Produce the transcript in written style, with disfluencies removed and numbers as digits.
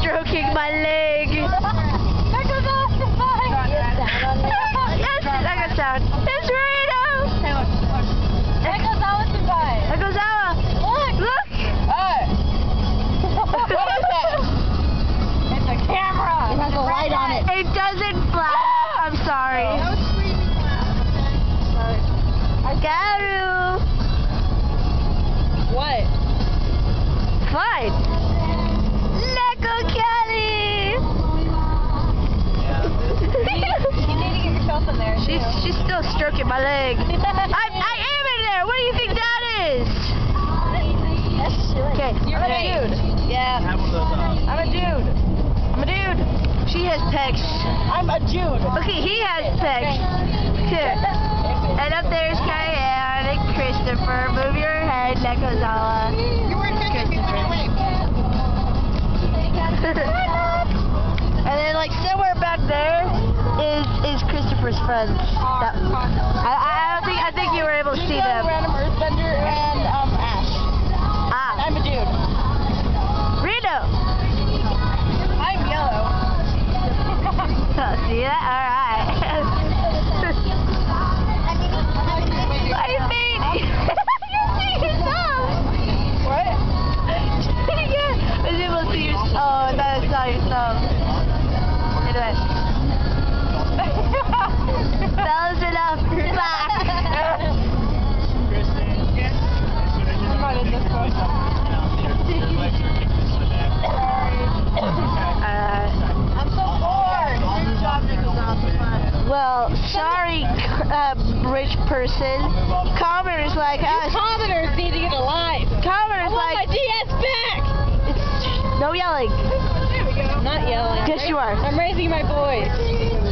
stroking my leg. Yes, that got sound. It's Reno. Nekozawa. Look. What is it? It's a camera. It has a light on it. It doesn't flash. I'm sorry. Kaoru. What? Fine. Neko-girl. You need to get yourself in there. She's still stroking my leg. I am in there. What do you think that is? Okay. You're a dude. Yeah. I'm a dude. I'm a dude. She has pecs. I'm a dude. Okay, he has pecs. Here. And up there's Kaoru and Christopher. Move your head, Nekozawa. You weren't catching me when I waved. And then, like, somewhere back there is Christopher's friends. I think you were able to see them. Random Earthbender and Ash. Ah. And I'm a dude. Reno. I'm yellow. See that? All right. My feet. You see yourself. What? Yeah. I was able to see your. Oh, I thought I saw yourself. Anyway. That was enough. Back. I'm not in this one. I'm so bored. Good job, Nekozawa. Well, sorry, rich person. Commoners like us. Commoners need to get alive. Commoners I want my like. DS back. No yelling. There we go. I'm not yelling. Yes, you are. I'm raising my voice.